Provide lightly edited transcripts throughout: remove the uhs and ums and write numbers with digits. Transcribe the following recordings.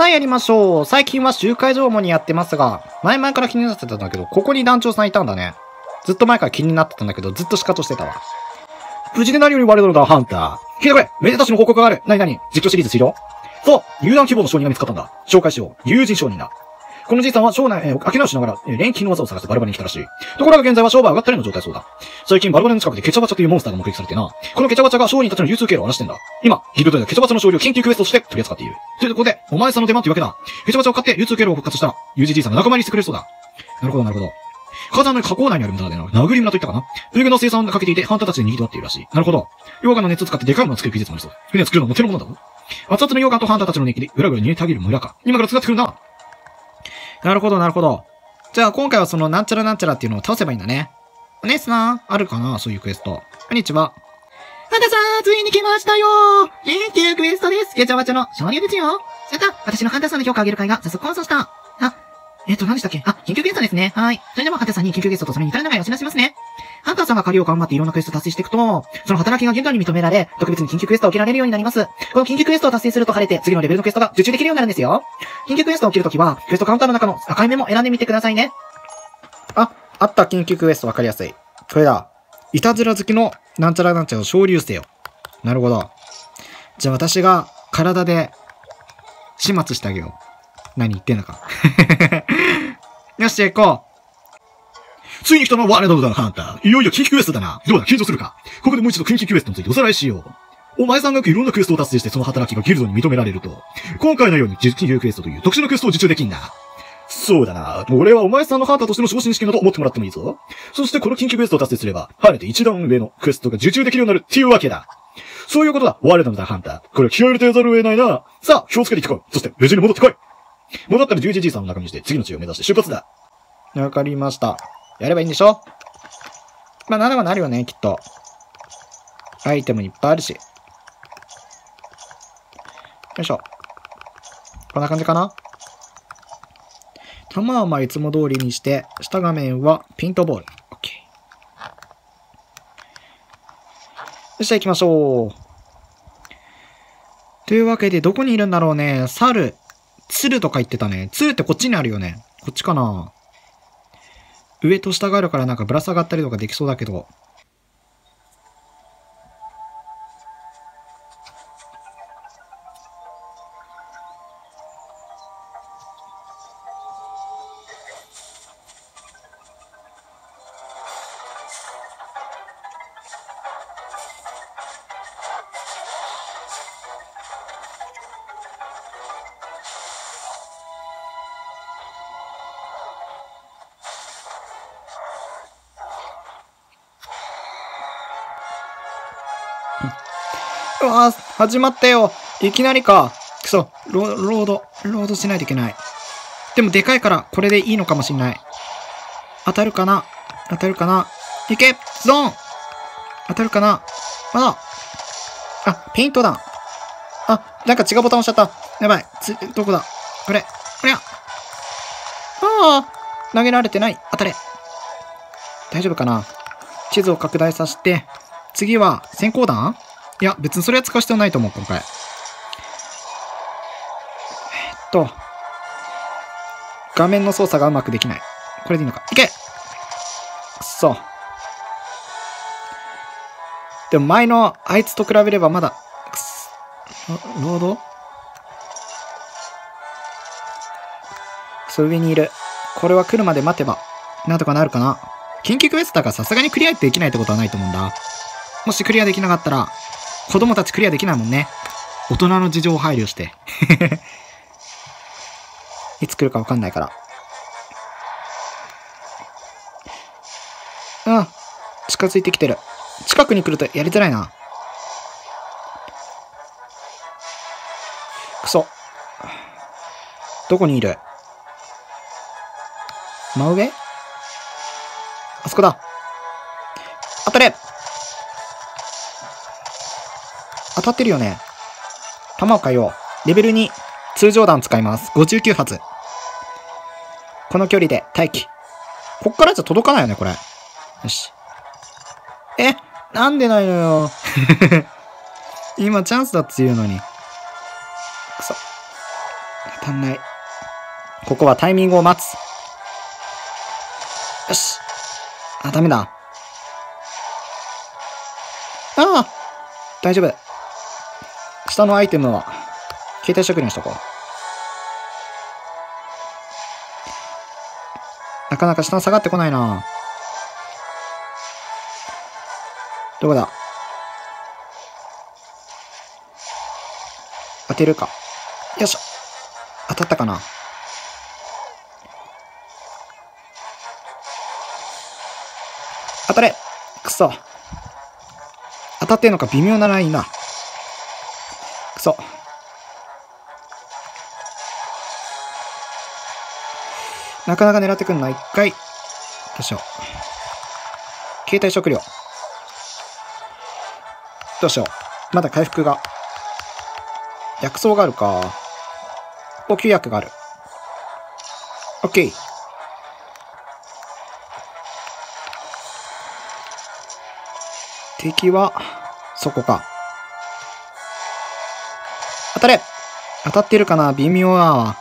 さあやりましょう。最近は集会所を主にやってますが、前々から気になってたんだけど、ここに団長さんいたんだね。ずっと前から気になってたんだけど、ずっとシカトしてたわ。無事で何より我々がハンター。聞いてくれ、めでたしの報告がある。何々、実況シリーズ終了。そう、入団希望の商人が見つかったんだ。紹介しよう。友人商人だ。このじいさんは商内、商いをしながら、錬金の技を探してバルバルに来たらしい。ところが現在は商売上がったりの状態そうだ。最近バルバルの近くでケチャバチャというモンスターが目撃されてな。このケチャバチャが商人たちの流通経路を荒らしてんだ。今、ギルドでケチャバチャの勝利を緊急クエストとして取り扱っている。ということで、お前さんの出番というわけだ。ケチャバチャを買って流通経路を復活したら、友人じいさんが仲間入りしてくれそうだ。なるほど、なるほど。火山の河口内にある村でな、殴り村といったかな。冬具の生産をかけていて、ハンターたちで賑わっているらしい。なるほど。溶岩の熱を使ってでかいものを作る技術もありそう。船を作るのも手のものだぞ。熱々の溶岩とハンターたちの熱気で、裏裏に煮えてあげる村か。今から使ってくるな。なるほど、なるほど。じゃあ今回はそのなんちゃらなんちゃらっていうのを倒せばいいんだね。お姉さん、あるかなそういうクエスト。こんにちは。ハンターさん、ついに来ましたよー。緊急クエストです。ケチャバチャの勝利ですよ。やった、私のハンターさんの評価を上げる会が早速放送した。何でしたっけ緊急クエストですね。はい。それではハンターさんに緊急クエストとそれに至る流れをお知らせしますね。ハンターさんが鍵を頑張っていろんなクエストを達成していくと、その働きが現代に認められ、特別に緊急クエストを受けられるようになります。この緊急クエストを達成すると晴れて、次のレベルのクエストが受注できるようになるんですよ。緊急クエストを受けるときは、クエストカウンターの中の赤いメモを選んでみてくださいね。あった、緊急クエストわかりやすい。これだ。いたずら好きのなんちゃらなんちゃらを昇竜せよ。なるほど。じゃあ私が体で始末してあげよう。何言ってんのか。よし、じゃあ行こう。ついに来たのは我らのハンター。いよいよ緊急クエストだな。どうだ、緊張するか。ここでもう一度緊急クエストについておさらいしよう。お前さんがいろんなクエストを達成してその働きがギルドに認められると、今回のように緊急クエストという特殊なクエストを受注できんだ。そうだな。俺はお前さんのハンターとしての昇進試験だと思ってもらってもいいぞ。そしてこの緊急クエストを達成すれば、晴れて一段上のクエストが受注できるようになるっていうわけだ。そういうことだ。我らのハンター。これ気合入れてやざるを得ないな。さあ、気をつけていってこい。そして無事に戻ってこい。戻ったら11じいさんの中身にして次の地を目指して出発だ。わかりました。やればいいんでしょ。まあ、ならばなるよね、きっと。アイテムいっぱいあるし。よいしょ。こんな感じかな。弾はまあいつも通りにして、下画面はピントボール。OK。よし、じゃあ行きましょう。というわけで、どこにいるんだろうね。猿。鶴とか言ってたね。鶴ってこっちにあるよね。こっちかな。上と下があるからなんかぶら下がったりとかできそうだけど。うわぁ、始まったよ。いきなりか。くそ、ロードしないといけない。でもでかいから、これでいいのかもしんない。当たるかな。いけゾーン当たるかな。あ、ペイントだ。なんか違うボタン押しちゃった。やばい。どこだこりゃ。投げられてない。当たれ。大丈夫かな。地図を拡大させて、次は閃光弾？いや、別にそれは使う必要ないと思う、今回。画面の操作がうまくできない。これでいいのか。いけ！くそ。でも前のあいつと比べればまだ、ロード？上にいる。これは来るまで待てば、なんとかなるかな。緊急クエストだからさすがにクリアできないってことはないと思うんだ。もしクリアできなかったら、子供たちクリアできないもんね。大人の事情を配慮して。いつ来るかわかんないから。近づいてきてる。近くに来るとやりづらいな。くそ。どこにいる？真上？あそこだ。当たれ！当たってるよね。弾を変えよう。レベル2、通常弾使います。59発。この距離で待機。こっからじゃ届かないよね、これ。よし。なんでないのよ。今チャンスだって言うのに。くそ。 足んない。ここはタイミングを待つ。よし。あ、ダメだ。ああ大丈夫。下のアイテムは、携帯食料にしとこう。なかなか下下がってこないな。どこだ？当てるか。よいしょ。当たったかな。当たれ。くそ。当たってんのか微妙なラインな。くそ。なかなか狙ってくんな。一回。どうしよう。携帯食料。どうしよう。まだ回復が。薬草があるか。補給薬がある。オッケー。敵は、そこか。当たれ！当たってるかな？微妙だわ。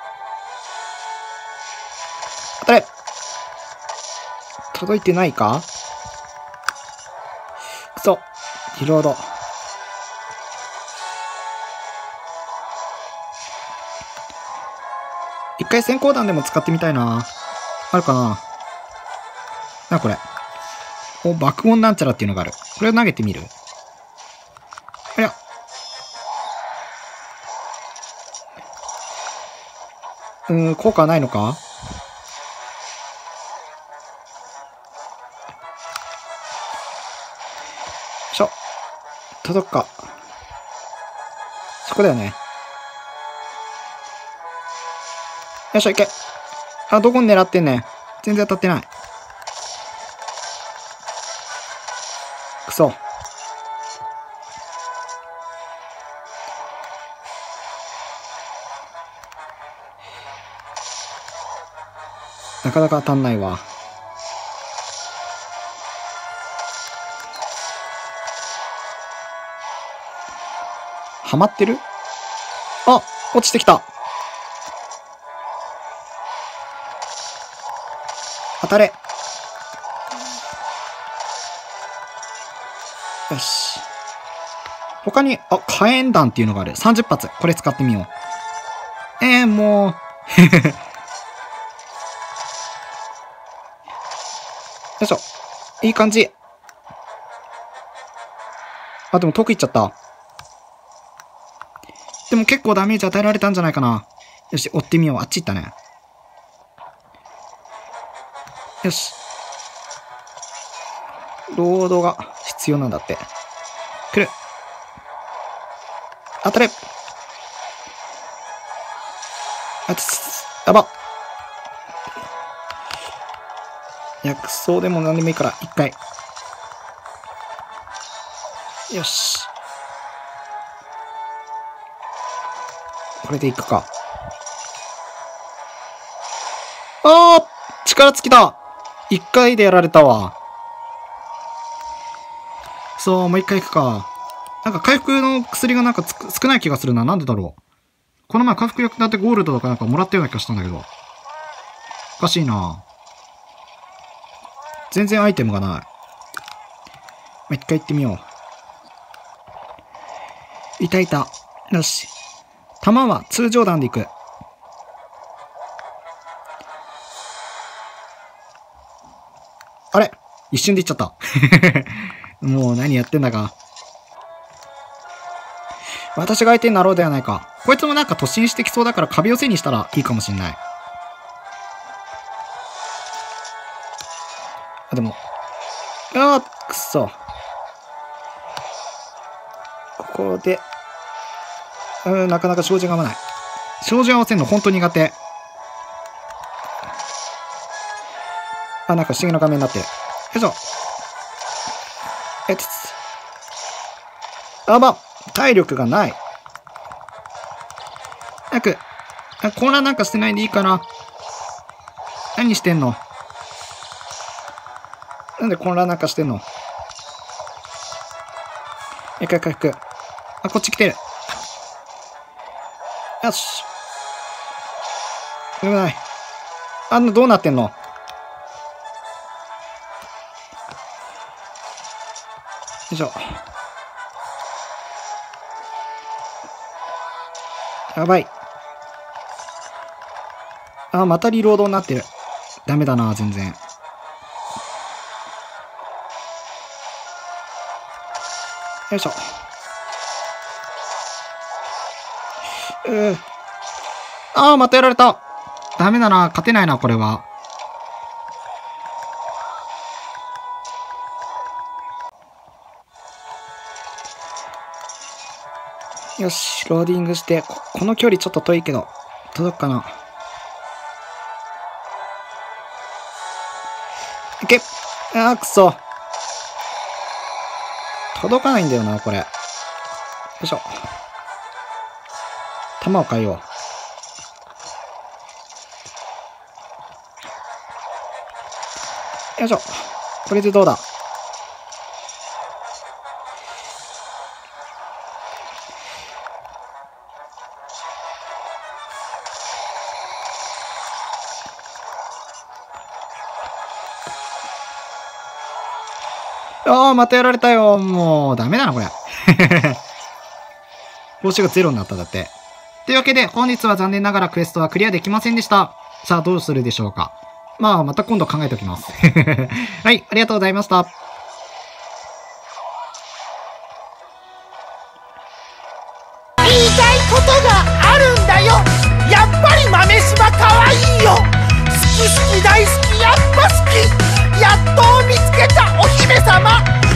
当たれ！届いてないか？くそ。リロード。一回閃光弾でも使ってみたいな。あるかな？な、これ。お、爆音なんちゃらっていうのがある。これを投げてみる？あや。効果はないのか？しょ。届くか。そこだよね。よっしゃ、いけ。あ、どこに狙ってんねん。全然当たってない。くそ。なかなか当たんないわ。はまってる？あ、落ちてきた。当たれ。よし。他に、あ、火炎弾っていうのがある。30発。これ使ってみよう。もう。よいしょ。いい感じ。あ、でも遠く行っちゃった。でも結構ダメージ与えられたんじゃないかな。よし、追ってみよう。あっち行ったね。よし。ロードが必要なんだって。来る。当たれ。あつ、やば。薬草でも何でもいいから、一回。よし。これでいくか。あー！力尽きた！一回でやられたわ。そう、もう一回いくか。なんか回復の薬がなんか少ない気がするな。なんでだろう。この前回復薬だってゴールドとかなんかもらったような気がしたんだけど。おかしいな。全然アイテムがない。もう一回行ってみよう。いたいた。よし。弾は通常弾で行く。あれ？一瞬で行っちゃった。もう何やってんだか。私が相手になろうではないか。こいつもなんか突進してきそうだから壁寄せにしたらいいかもしんない。あ、でも。あー、くそ。ここで。なかなか照準が合わない。照準合わせるのほんと苦手。あ、なんか不思議な画面になってる。よいしょ。あば、体力がない。早く。混乱なんかしてないでいいかな。何してんの？なんで混乱なんかしてんの？一回回復。あ、こっち来てる。よし。 危ない。あんなどうなってんの？よいしょ。やばい。あ、またリロードになってる。ダメだな、全然。よいしょ。ああ、またやられた。ダメだな、勝てないな、これは。よし、ローディングして、この距離ちょっと遠いけど、届くかな。いけ。あー、くそ。届かないんだよな、これ。よいしょ。弾を変えよう。よいしょ。これでどうだ？ああ、またやられたよ。もう、ダメだな、これ。報酬がゼロになっただって。というわけで、本日は残念ながらクエストはクリアできませんでした。さあ、どうするでしょうか。まあ、また今度考えておきます。はい、ありがとうございました。 言いたいことがあるんだよ。やっぱり豆柴かわいいよ。好き好き大好きやっぱ好き。やっと見つけたお姫様。